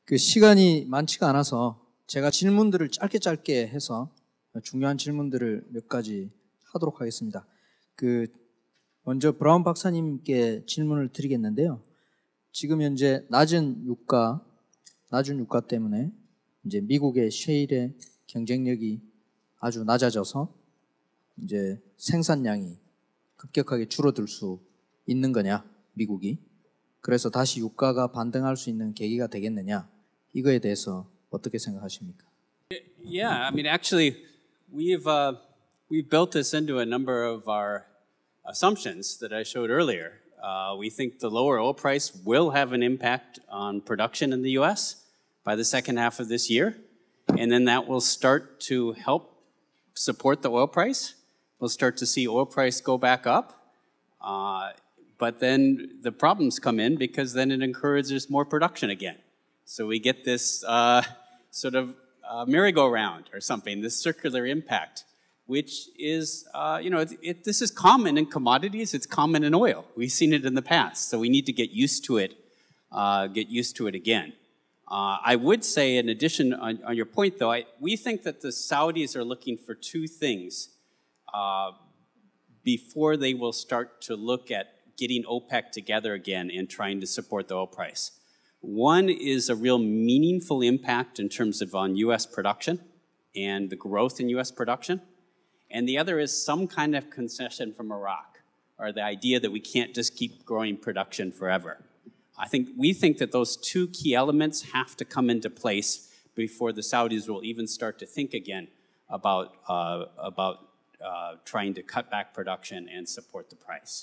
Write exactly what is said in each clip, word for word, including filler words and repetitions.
그 시간이 많지가 않아서 제가 질문들을 짧게 짧게 해서 중요한 질문들을 몇 가지 하도록 하겠습니다. 그 먼저 브라운 박사님께 질문을 드리겠는데요. 지금 현재 낮은 유가, 낮은 유가 때문에 이제 미국의 셰일의 경쟁력이 아주 낮아져서 이제 생산량이 급격하게 줄어들 수 있는 거냐, 미국이. 그래서 다시 유가가 반등할 수 있는 계기가 되겠느냐, 이거에 대해서 어떻게 생각하십니까? Yeah, I mean, actually, we've uh, we've built this into a number of our assumptions that I showed earlier. Uh, we think the lower oil price will have an impact on production in the U S by the second half of this year, and then that will start to help support the oil price. We'll start to see oil price go back up, uh, but then the problems come in because then it encourages more production again. So we get this uh, sort of uh, merry-go-round or something, this circular impact, which is, uh, you know, it, it, this is common in commodities, it's common in oil. We've seen it in the past, so we need to get used to it, uh, get used to it again. Uh, I would say, in addition, on, on your point though, I, we think that the Saudis are looking for two things uh, before they will start to look at getting OPEC together again and trying to support the oil price. One is a real meaningful impact in terms of on U S production and the growth in U S production. And the other is some kind of concession from Iraq, or the idea that we can't just keep growing production forever. I think we think that those two key elements have to come into place before the Saudis will even start to think again about, uh, about uh, trying to cut back production and support the price.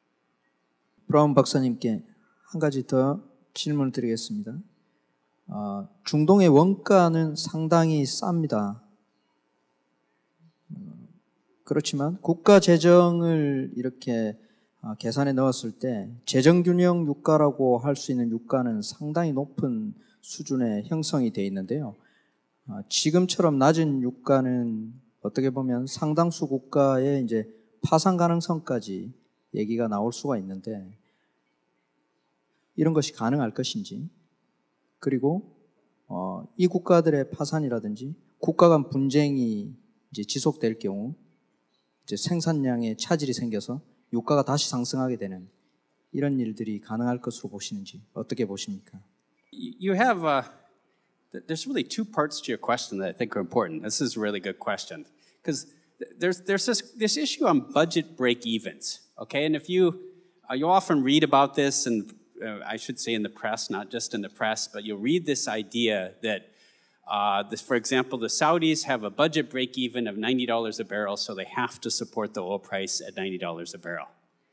브라운 박사님께 한 가지 더 질문을 드리겠습니다. 어, 중동의 원가는 상당히 쌉니다. 어, 그렇지만 국가 재정을 이렇게 어, 계산에 넣었을 때 재정균형 유가라고 할 수 있는 유가는 상당히 높은 수준의 형성이 되어 있는데요. 어, 지금처럼 낮은 유가는 어떻게 보면 상당수 국가의 이제 파산 가능성까지 얘기가 나올 수가 있는데, 이런 것이 가능할 것인지, 그리고 어, 이 국가들의 파산이라든지 국가 간 분쟁이 이제 지속될 경우 이제 생산량에 차질이 생겨서 유가가 다시 상승하게 되는 이런 일들이 가능할 것으로 보시는지 어떻게 보십니까? You have uh, there's really two parts to your question that I think are important. This is a really good question because there's there's this this issue on budget break-evens. Okay, and if you uh, you often read about this, and uh, I should say in the press, not just in the press, but you'll read this idea that, uh, this, for example, the Saudis have a budget break-even of ninety dollars a barrel, so they have to support the oil price at ninety dollars a barrel.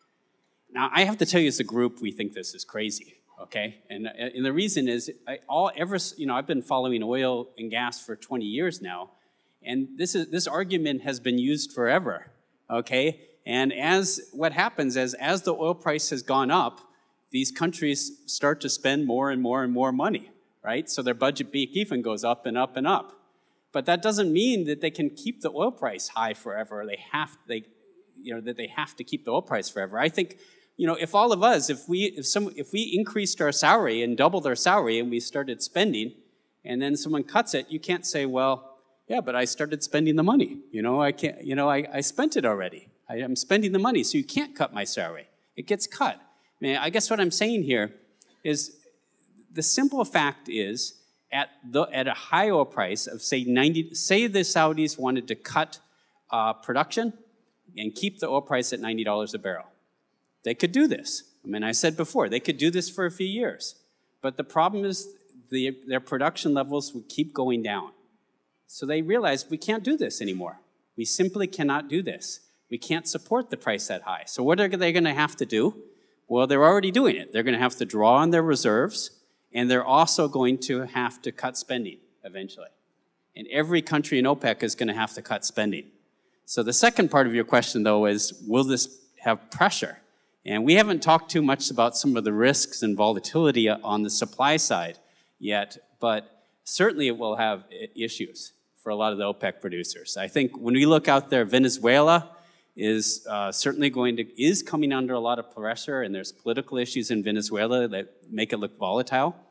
Now, I have to tell you, as a group, we think this is crazy. Okay, and and the reason is, I, all ever you know, I've been following oil and gas for twenty years now, and this is this argument has been used forever. Okay. And as what happens is, as the oil price has gone up, these countries start to spend more and more and more money, right? So their budget break-even goes up and up and up. But that doesn't mean that they can keep the oil price high forever. They have, they, you know, that they have to keep the oil price forever. I think, you know, if all of us, if we, if some, if we increased our salary and doubled our salary and we started spending, and then someone cuts it, you can't say, well, yeah, but I started spending the money. You know, I can't, you know, I, I spent it already. I am spending the money, so you can't cut my salary. It gets cut. I mean, I guess what I'm saying here is the simple fact is at the at a high oil price of say ninety, say the Saudis wanted to cut uh, production and keep the oil price at ninety dollars a barrel. They could do this. I mean, I said before, they could do this for a few years. But the problem is the, their production levels would keep going down. So they realized we can't do this anymore. We simply cannot do this. We can't support the price that high. So what are they going to have to do? Well, they're already doing it. They're going to have to draw on their reserves, and they're also going to have to cut spending eventually. And every country in OPEC is going to have to cut spending. So the second part of your question, though, is will this have pressure? And we haven't talked too much about some of the risks and volatility on the supply side yet, but certainly it will have issues for a lot of the OPEC producers. I think when we look out there, Venezuela is uh, certainly going to, is coming under a lot of pressure, and there's political issues in Venezuela that make it look volatile.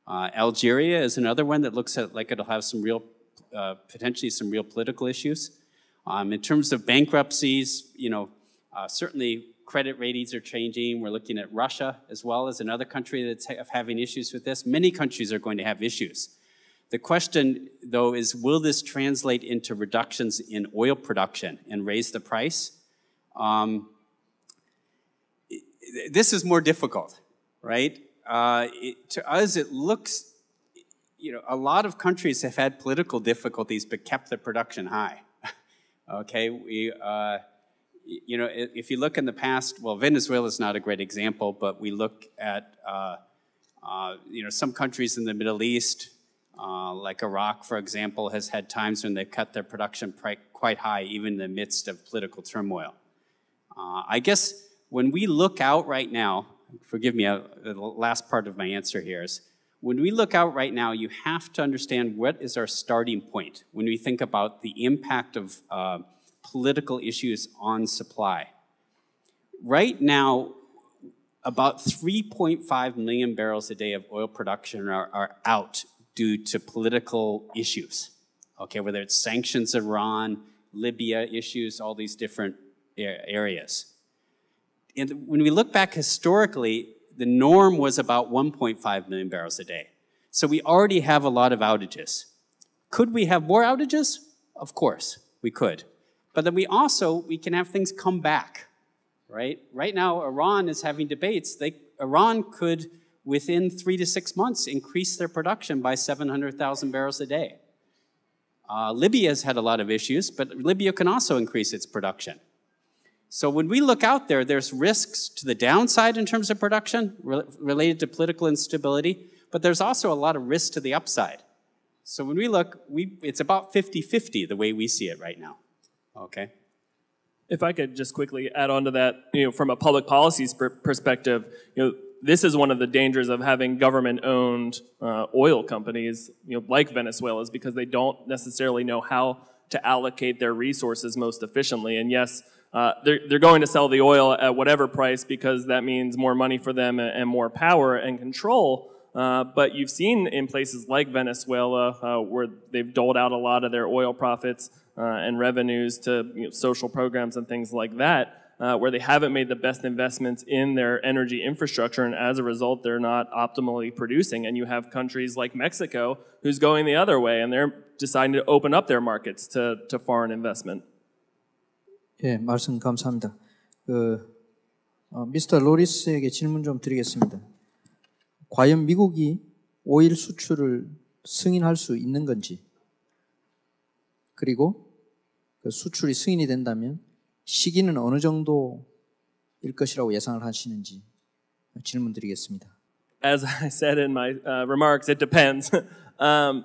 Uh, Algeria is another one that looks at like it'll have some real, uh, potentially some real political issues. Um, in terms of bankruptcies, you know, uh, certainly credit ratings are changing. We're looking at Russia as well as another country that's ha having issues with this. Many countries are going to have issues. The question, though, is will this translate into reductions in oil production and raise the price? Um, this is more difficult, right? Uh, it, to us, it looks, you know, a lot of countries have had political difficulties but kept their production high. Okay, we, uh, you know, if you look in the past, well, Venezuela is not a great example, but we look at, uh, uh, you know, some countries in the Middle East, uh, like Iraq, for example, has had times when they've cut their production quite high, even in the midst of political turmoil. Uh, I guess when we look out right now, forgive me, uh, the last part of my answer here is, when we look out right now, you have to understand what is our starting point when we think about the impact of uh, political issues on supply. Right now, about three point five million barrels a day of oil production are, are out due to political issues, okay, whether it's sanctions Iran, Libya issues, all these different areas. And when we look back historically, the norm was about one point five million barrels a day. So we already have a lot of outages. Could we have more outages? Of course, we could. But then we also, we can have things come back, right? Right now, Iran is having debates. They, Iran could, within three to six months, increase their production by seven hundred thousand barrels a day. Uh, Libya has had a lot of issues, but Libya can also increase its production. So when we look out there, there's risks to the downside in terms of production re related to political instability, but there's also a lot of risk to the upside. So when we look, we, it's about fifty fifty the way we see it right now. Okay. If I could just quickly add on to that, you know, from a public policy perspective, you know, this is one of the dangers of having government-owned uh, oil companies, you know, like Venezuela, is because they don't necessarily know how to allocate their resources most efficiently. And yes, uh, they're, they're going to sell the oil at whatever price because that means more money for them and more power and control. Uh, but you've seen in places like Venezuela uh, where they've doled out a lot of their oil profits uh, and revenues to you know, social programs and things like that, uh, where they haven't made the best investments in their energy infrastructure, and as a result, they're not optimally producing. And you have countries like Mexico who's going the other way, and they're deciding to open up their markets to, to foreign investment. 예, 말씀 감사합니다. 그, 어, 미스터 로리스에게 질문 좀 드리겠습니다. 과연 미국이 오일 수출을 승인할 수 있는 건지, 그리고 그 수출이 승인이 된다면 시기는 어느 정도일 것이라고 예상을 하시는지 질문 드리겠습니다. As I said in my uh, remarks, it depends. um,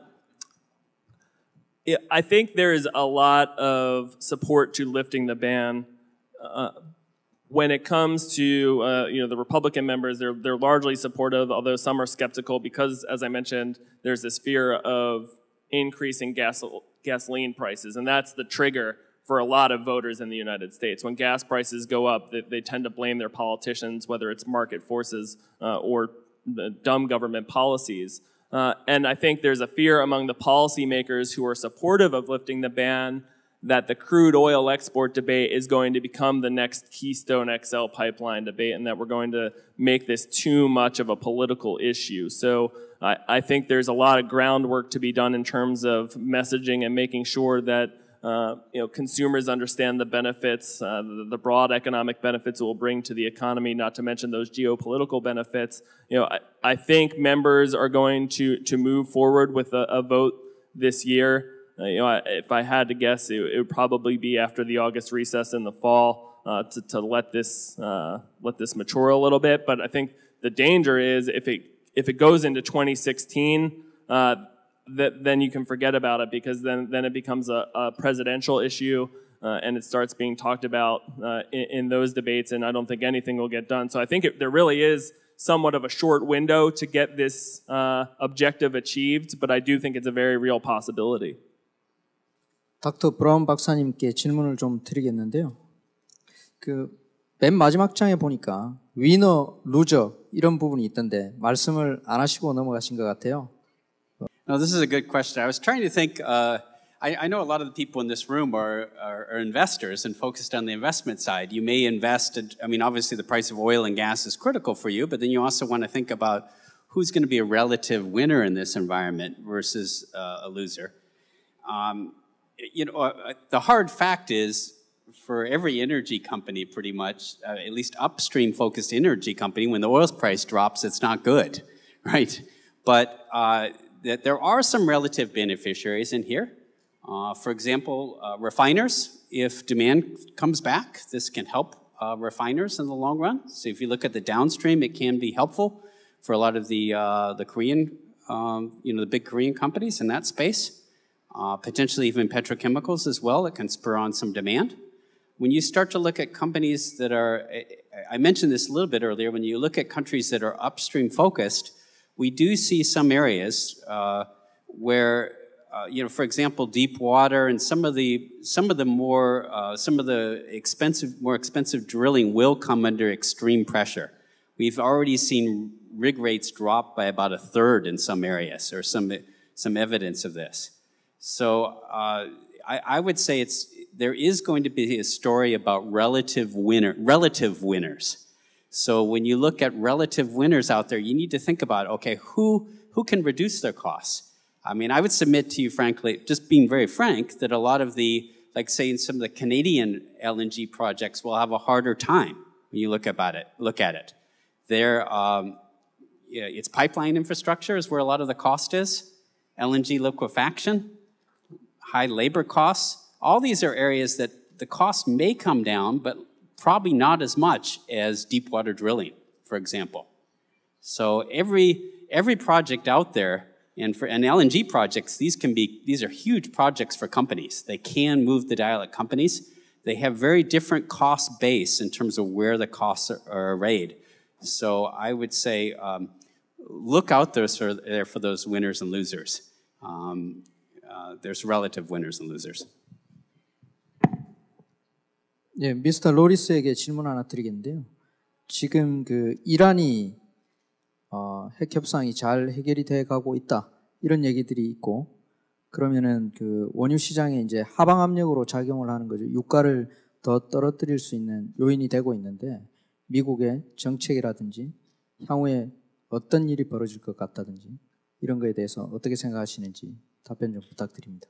I think there is a lot of support to lifting the ban. Uh, when it comes to uh, you know the Republican members, they're they're largely supportive, although some are skeptical because, as I mentioned, there's this fear of increasing gas gasoline prices, and that's the trigger for a lot of voters in the United States. When gas prices go up, they, they tend to blame their politicians, whether it's market forces uh, or the dumb government policies. Uh, and I think there's a fear among the policymakers who are supportive of lifting the ban that the crude oil export debate is going to become the next Keystone X L pipeline debate, and that we're going to make this too much of a political issue. So I, I think there's a lot of groundwork to be done in terms of messaging and making sure that uh, you know, consumers understand the benefits, uh, the, the broad economic benefits it will bring to the economy, not to mention those geopolitical benefits. You know, I, I think members are going to, to move forward with a, a vote this year. Uh, you know, if I had to guess, it, it would probably be after the August recess in the fall uh, to, to let this uh, let this mature a little bit. But I think the danger is if it if it goes into twenty sixteen, uh, that then you can forget about it, because then then it becomes a, a presidential issue uh, and it starts being talked about uh, in, in those debates, and I don't think anything will get done. So I think it, there really is somewhat of a short window to get this uh, objective achieved, but I do think it's a very real possibility. 닥터 브라운 박사님께 질문을 좀 드리겠는데요. 그 맨 마지막 장에 보니까 위너, 루저 이런 부분이 있던데 말씀을 안 하시고 넘어가신 것 같아요. No, this is a good question. I was trying to think. Uh, I, I know a lot of the people in this room are, are, are investors and focused on the investment side. You may invest. I mean, obviously, the price of oil and gas is critical for you, but then you also want to think about who's going to be a relative winner in this environment versus uh, a loser. Um, you know, uh, the hard fact is, for every energy company, pretty much, uh, at least upstream-focused energy company, when the oil price drops, it's not good, right? But uh, that there are some relative beneficiaries in here. Uh, for example, uh, refiners. If demand comes back, this can help uh, refiners in the long run. So if you look at the downstream, it can be helpful for a lot of the uh, the Korean, um, you know, the big Korean companies in that space. Uh, potentially even petrochemicals as well. It can spur on some demand. When you start to look at companies that are, I mentioned this a little bit earlier, when you look at countries that are upstream focused, we do see some areas uh, where, uh, you know, for example, deep water and some of the some of the more uh, some of the expensive, more expensive drilling will come under extreme pressure. We've already seen rig rates drop by about a third in some areas, or some some evidence of this. So uh, I, I would say it's there is going to be a story about relative winner relative winners. So when you look at relative winners out there, you need to think about, okay, who who can reduce their costs? I mean, I would submit to you, frankly, just being very frank, that a lot of the, like say in some of the Canadian L N G projects will have a harder time when you look about it. Look at it. There, um, yeah, it's pipeline infrastructure is where a lot of the cost is. L N G liquefaction, high labor costs. All these are areas that the cost may come down, but probably not as much as deep water drilling, for example. So every every project out there, and for and L N G projects, these can be these are huge projects for companies. They can move the dial at companies. They have very different cost base in terms of where the costs are, are arrayed. So I would say um, look out there for, there for those winners and losers. Um, uh, there's relative winners and losers. 예, 미스터 로리스에게 질문 하나 드리겠는데요. 지금 그 이란이 어, 핵 협상이 잘 해결이 돼 가고 있다 이런 얘기들이 있고, 그러면은 그 원유 시장에 이제 하방 압력으로 작용을 하는 거죠. 유가를 더 떨어뜨릴 수 있는 요인이 되고 있는데, 미국의 정책이라든지 향후에 어떤 일이 벌어질 것 같다든지 이런 거에 대해서 어떻게 생각하시는지 답변 좀 부탁드립니다.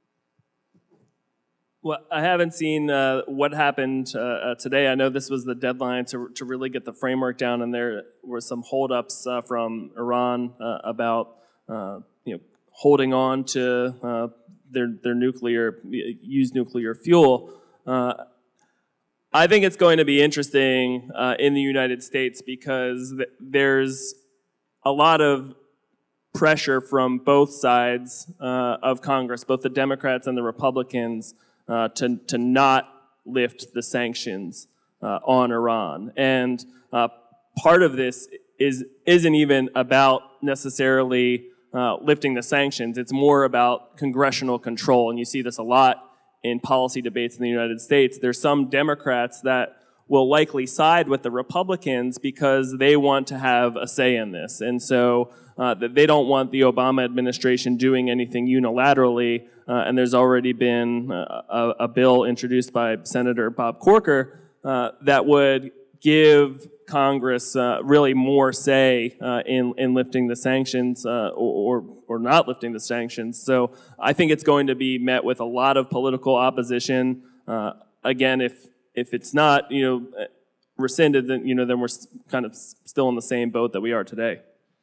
Well, I haven't seen uh, what happened uh, uh, today. I know this was the deadline to to really get the framework down, and there were some holdups uh, from Iran uh, about uh, you know holding on to uh, their their nuclear used nuclear fuel. Uh, I think it's going to be interesting uh, in the United States because th- there's a lot of pressure from both sides uh, of Congress, both the Democrats and the Republicans, uh, to to not lift the sanctions uh, on Iran. And uh, part of this is isn't even about necessarily uh, lifting the sanctions. It's more about congressional control, and you see this a lot in policy debates in the United States. There's some Democrats that will likely side with the Republicans because they want to have a say in this. And so uh, they don't want the Obama administration doing anything unilaterally. Uh, and there's already been a, a, a bill introduced by Senator Bob Corker uh, that would give Congress uh, really more say uh, in, in lifting the sanctions uh, or, or not lifting the sanctions. So I think it's going to be met with a lot of political opposition. Uh, again, if if it's not, you know, rescinded, then you know, then we're kind of still in the same boat that we are today.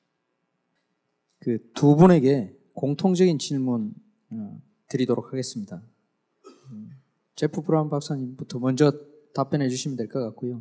그 두 분에게 공통적인 질문 어, 드리도록 하겠습니다. 음, 제프 브라운 박사님부터 먼저 답변해 주시면 될 것 같고요.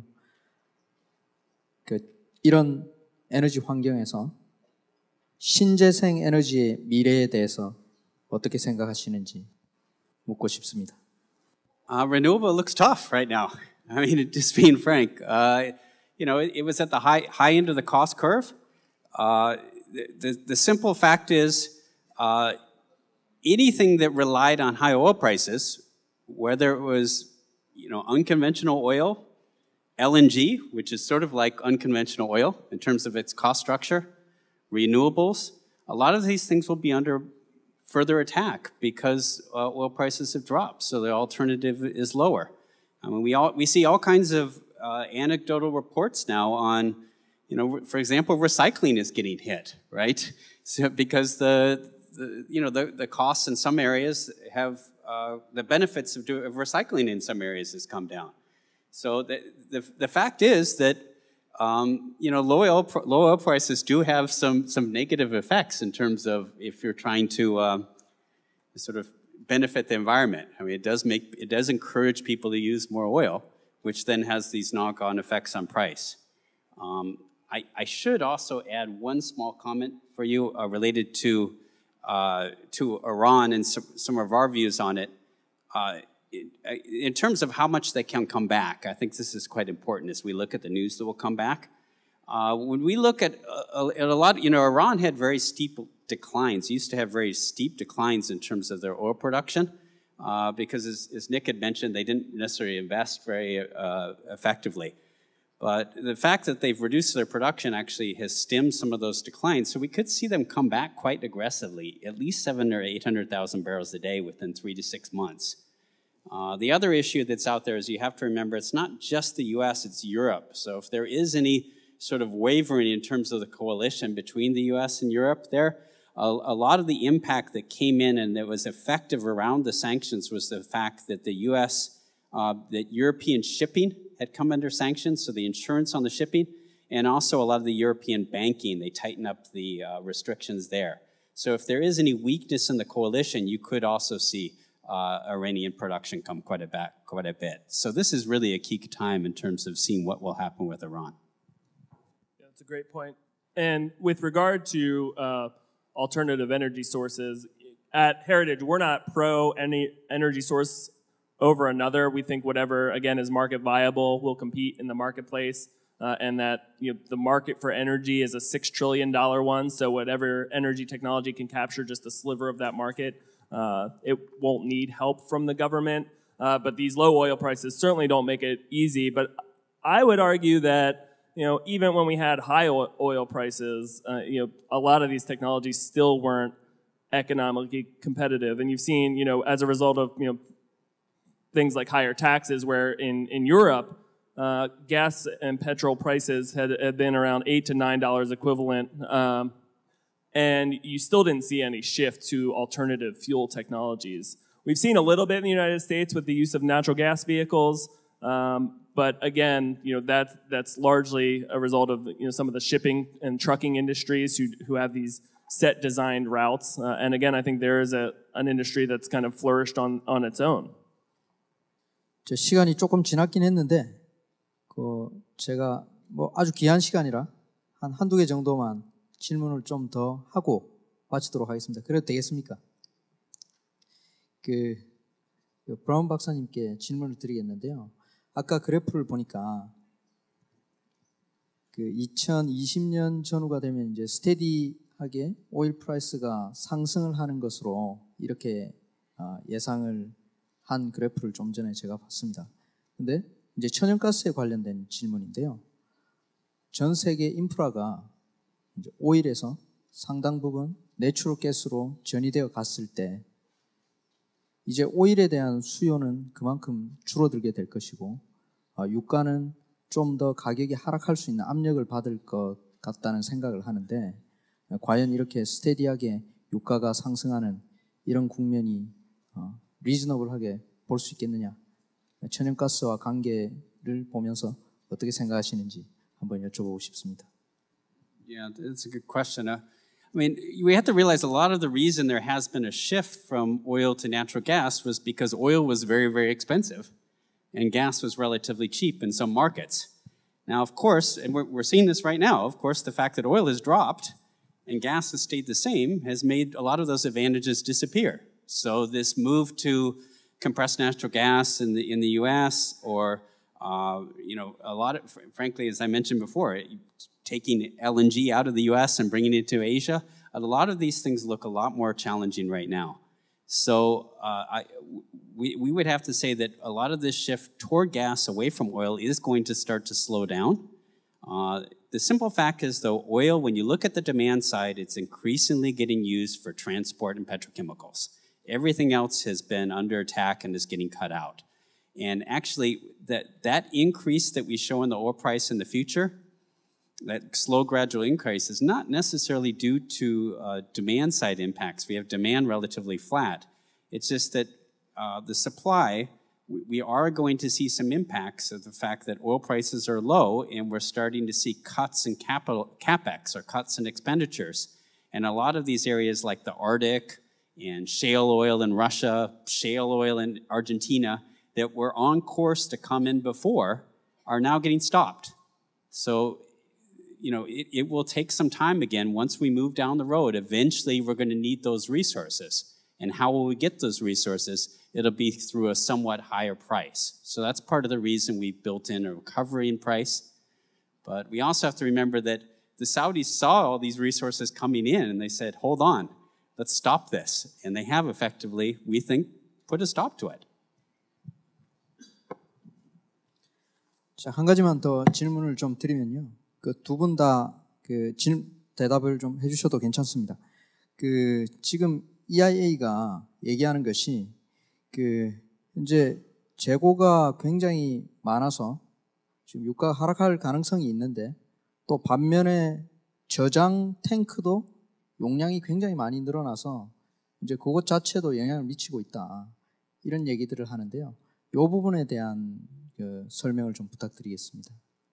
그 이런 에너지 환경에서 신재생 에너지의 미래에 대해서 어떻게 생각하시는지 묻고 싶습니다. Uh, renewable looks tough right now. I mean, just being frank, uh, you know, it, it was at the high high end of the cost curve. Uh, the, the the simple fact is, uh, anything that relied on high oil prices, whether it was, you know, unconventional oil, L N G, which is sort of like unconventional oil in terms of its cost structure, renewables, a lot of these things will be under further attack because uh, oil prices have dropped, so the alternative is lower. I mean, we, all, we see all kinds of uh, anecdotal reports now on, you know, for example, recycling is getting hit, right? So because the, the you know, the, the costs in some areas have, uh, the benefits of, do, of recycling in some areas has come down. So the, the, the fact is that, um, you know, low oil, low oil prices do have some, some negative effects in terms of if you're trying to uh, sort of benefit the environment. I mean, it does make, it does encourage people to use more oil, which then has these knock-on effects on price. Um, I, I should also add one small comment for you uh, related to, uh, to Iran and some, some of our views on it. Uh, In terms of how much they can come back, I think this is quite important as we look at the news that will come back. Uh, when we look at a, at a lot, you know, Iran had very steep declines, used to have very steep declines in terms of their oil production, uh, because as, as Nick had mentioned, they didn't necessarily invest very uh, effectively. But the fact that they've reduced their production actually has stemmed some of those declines, so we could see them come back quite aggressively, at least seven or eight hundred thousand barrels a day within three to six months. Uh, the other issue that's out there is you have to remember it's not just the U S, it's Europe. So if there is any sort of wavering in terms of the coalition between the U S and Europe there, a, a lot of the impact that came in and that was effective around the sanctions was the fact that the U S, uh, that European shipping had come under sanctions, so the insurance on the shipping, and also a lot of the European banking, they tightened up the uh, restrictions there. So if there is any weakness in the coalition, you could also see Uh, Iranian production come quite a, back, quite a bit. So this is really a key time in terms of seeing what will happen with Iran. Yeah, that's a great point. And with regard to uh, alternative energy sources, at Heritage, we're not pro any energy source over another. We think whatever, again, is market viable will compete in the marketplace, uh, and that you know, the market for energy is a six trillion dollar one, so whatever energy technology can capture just a sliver of that market, Uh, it won't need help from the government, uh, but these low oil prices certainly don't make it easy. But I would argue that, you know, even when we had high oil prices, uh, you know, a lot of these technologies still weren't economically competitive. And you've seen, you know, as a result of, you know, things like higher taxes, where in, in Europe, uh, gas and petrol prices had, had been around eight to nine dollars equivalent. Um, And you still didn't see any shift to alternative fuel technologies. We've seen a little bit in the United States with the use of natural gas vehicles, um, but again, you know, that, that's largely a result of you know, some of the shipping and trucking industries who, who have these set designed routes. Uh, and again, I think there is a, an industry that's kind of flourished on, on its own. 저 시간이 조금 지났긴 했는데, 그 제가 뭐 아주 귀한 시간이라 한 한두 개 정도만 질문을 좀 더 하고 마치도록 하겠습니다. 그래도 되겠습니까? 그, 그 브라운 박사님께 질문을 드리겠는데요. 아까 그래프를 보니까 그 이천이십 년 전후가 되면 이제 스테디하게 오일 프라이스가 상승을 하는 것으로 이렇게 예상을 한 그래프를 좀 전에 제가 봤습니다. 근데 이제 천연가스에 관련된 질문인데요. 전 세계 인프라가 이제 오일에서 상당 부분 내추럴 가스로 전이되어 갔을 때 이제 오일에 대한 수요는 그만큼 줄어들게 될 것이고 어, 유가는 좀 더 가격이 하락할 수 있는 압력을 받을 것 같다는 생각을 하는데 과연 이렇게 스테디하게 유가가 상승하는 이런 국면이 어, 리즈너블하게 볼 수 있겠느냐, 천연가스와 관계를 보면서 어떻게 생각하시는지 한번 여쭤보고 싶습니다. Yeah, that's a good question. Uh, I mean, we have to realize a lot of the reason there has been a shift from oil to natural gas was because oil was very, very expensive and gas was relatively cheap in some markets. Now, of course, and we're, we're seeing this right now, of course, the fact that oil has dropped and gas has stayed the same has made a lot of those advantages disappear. So this move to compressed natural gas in the, in the U S or, uh, you know, a lot of, frankly, as I mentioned before, taking L N G out of the U S and bringing it to Asia, a lot of these things look a lot more challenging right now. So uh, I, we, we would have to say that a lot of this shift toward gas away from oil is going to start to slow down. Uh, the simple fact is, though, oil, when you look at the demand side, it's increasingly getting used for transport and petrochemicals. Everything else has been under attack and is getting cut out. And actually, that, that increase that we show in the oil price in the future, that slow gradual increase, is not necessarily due to uh, demand side impacts. We have demand relatively flat. It's just that uh, the supply, we, we are going to see some impacts of the fact that oil prices are low, and we're starting to see cuts in capital, capex, or cuts in expenditures. And a lot of these areas like the Arctic and shale oil in Russia, shale oil in Argentina, that were on course to come in before, are now getting stopped. So, you know, it, it will take some time again. Once we move down the road, eventually we're going to need those resources. And how will we get those resources? It'll be through a somewhat higher price. So that's part of the reason we built in a recovery in price. But we also have to remember that the Saudis saw all these resources coming in, and they said, hold on, let's stop this. And they have effectively, we think, put a stop to it. 자, 한 가지만 더 질문을 좀 드리면요. 그 두 분 다 그 대답을 좀 해주셔도 괜찮습니다. 그 지금 이아이에이가 얘기하는 것이 그 현재 재고가 굉장히 많아서 지금 유가가 하락할 가능성이 있는데, 또 반면에 저장 탱크도 용량이 굉장히 많이 늘어나서 이제 그것 자체도 영향을 미치고 있다, 이런 얘기들을 하는데요. 이 부분에 대한 그 설명을 좀 부탁드리겠습니다.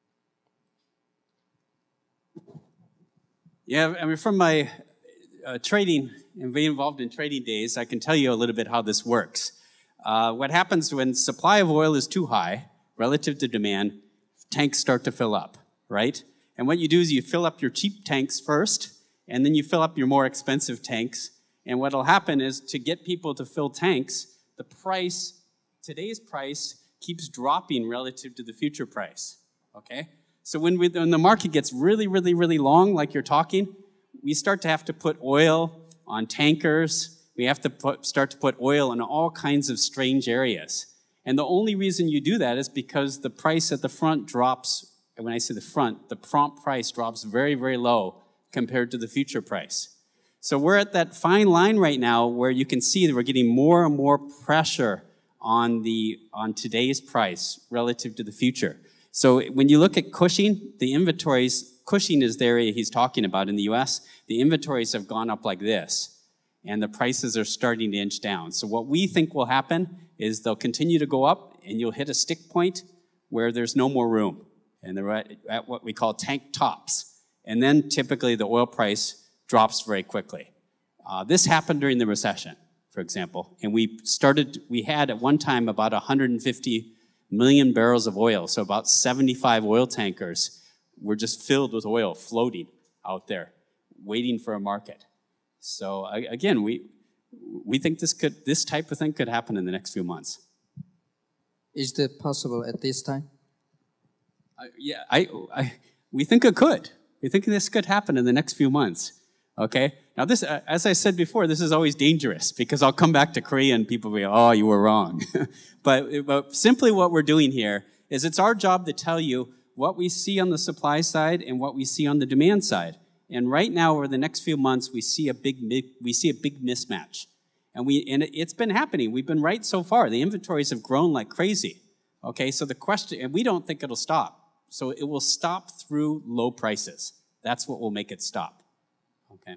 Yeah, I mean, from my uh, trading and being involved in trading days, I can tell you a little bit how this works. Uh, what happens when supply of oil is too high relative to demand, tanks start to fill up, right? And what you do is you fill up your cheap tanks first, and then you fill up your more expensive tanks. And what will happen is, to get people to fill tanks, the price, today's price, keeps dropping relative to the future price, okay? So when, we, when the market gets really, really, really long, like you're talking, we start to have to put oil on tankers. We have to put, start to put oil in all kinds of strange areas. And the only reason you do that is because the price at the front drops, and when I say the front, the prompt price drops very, very low compared to the future price. So we're at that fine line right now where you can see that we're getting more and more pressure on, the, on today's price relative to the future. So when you look at Cushing, the inventories, Cushing is the area he's talking about in the U S, the inventories have gone up like this, and the prices are starting to inch down. So what we think will happen is they'll continue to go up, and you'll hit a stick point where there's no more room, and they're at, at what we call tank tops. And then typically the oil price drops very quickly. Uh, this happened during the recession, for example, and we started, we had at one time about one hundred fifty million barrels of oil, so about seventy-five oil tankers were just filled with oil floating out there, waiting for a market. So again, we we think this could this type of thing could happen in the next few months. Is that possible at this time? Uh, yeah, I, I we think it could. We think this could happen in the next few months. Okay. Now, this, uh, as I said before, this is always dangerous because I'll come back to Korea and people will be, oh, you were wrong. but, but simply what we're doing here is it's our job to tell you what we see on the supply side and what we see on the demand side. And right now, over the next few months, we see a big we see a big mismatch, and we and it's been happening. We've been right so far. The inventories have grown like crazy. Okay, so the question, and we don't think it'll stop. So it will stop through low prices. That's what will make it stop. Okay.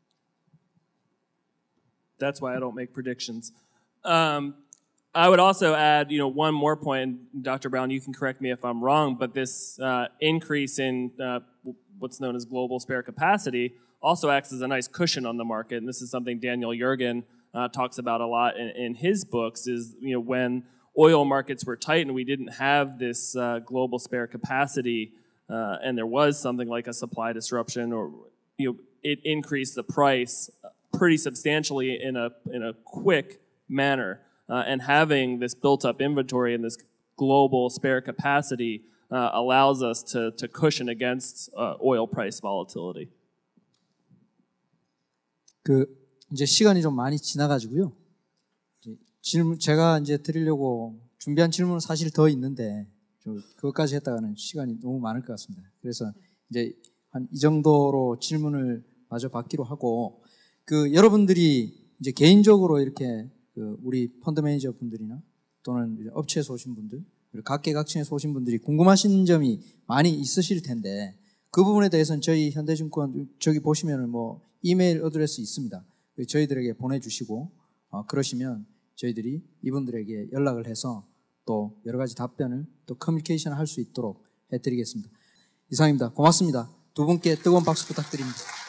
That's why I don't make predictions. Um, I would also add, you know, one more point. Doctor Brown, you can correct me if I'm wrong, but this uh, increase in uh, what's known as global spare capacity also acts as a nice cushion on the market. And this is something Daniel Yergin uh, talks about a lot in, in his books. Is, you know, when oil markets were tight and we didn't have this uh, global spare capacity, uh, and there was something like a supply disruption, or, you know, it increased the price pretty substantially in a in a quick manner. Uh, and having this built-up inventory and this global spare capacity uh, allows us to to cushion against uh, oil price volatility. 그 이제 시간이 좀 많이 지나가지고요. 이제 질문 제가 이제 드리려고 준비한 질문은 사실 더 있는데 좀 그것까지 했다가는 시간이 너무 많을 것 같습니다. 그래서 이제 한 이 정도로 질문을 마저 받기로 하고 그 여러분들이 이제 개인적으로 이렇게 그 우리 펀드 매니저 분들이나 또는 이제 업체에서 오신 분들 그리고 각계각층에서 오신 분들이 궁금하신 점이 많이 있으실 텐데 그 부분에 대해서는 저희 현대증권 저기 보시면은 뭐 이메일 어드레스 있습니다. 저희들에게 보내주시고 어, 그러시면 저희들이 이분들에게 연락을 해서 또 여러 가지 답변을 또 커뮤니케이션 할 수 있도록 해드리겠습니다. 이상입니다. 고맙습니다. 두 분께 뜨거운 박수 부탁드립니다.